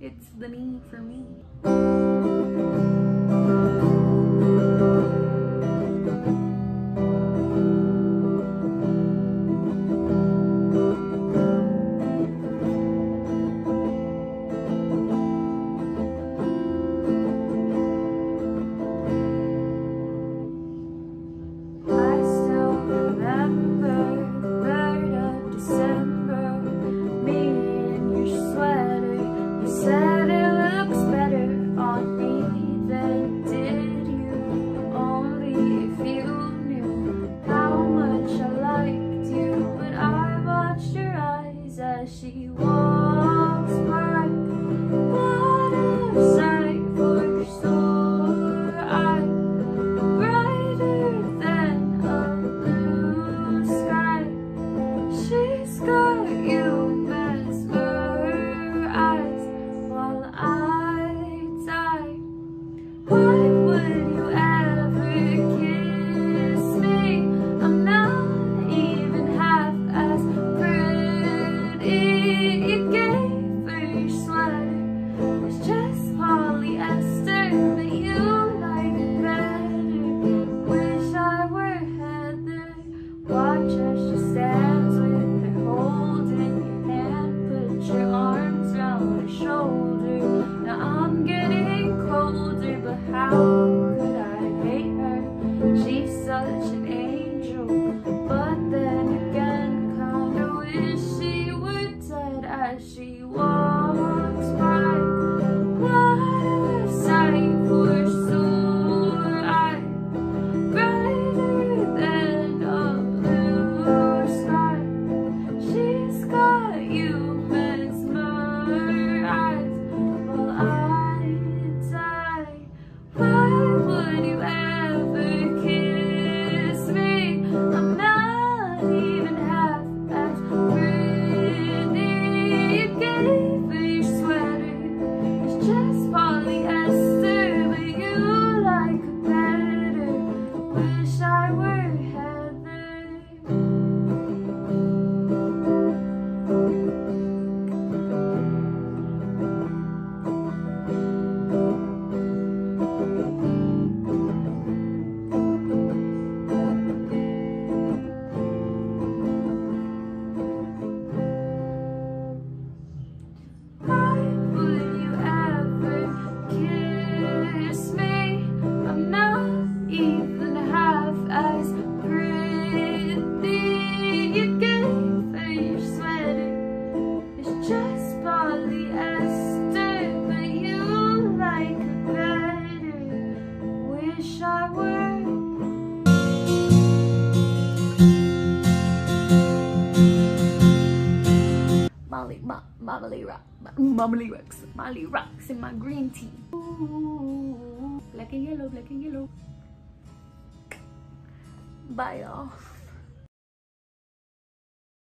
it's the me for me. She walks by, what a sight for sore eyes, brighter than a blue sky. She's got you mesmerized while I die. Why would you ever kiss me? I'm not even half as pretty. You gave her your sweater, it's just polyester, but you like it better. Wish I were Heather. Watch as she stands with her holding your hand, put your arms around her shoulder. Now I'm getting colder, but how could I hate her? She's such an angel, but then again, kinda wish she were dead as she walks by. What a sight for sore eyes, brighter than a blue sky. She's got you mesmerized while I die. Why would you ever kiss me? I'm not even half as pretty. You gave her your sweater, it's just polyester, but you like it better. Wish I were Heather. Why would you ever kiss me? I'm not even half as pretty. You gave her your sweater, it's just polyester, but you like it better. Wish I were Molly rocks in my green tea. Ooh, black and yellow, black and yellow. Bye y'all.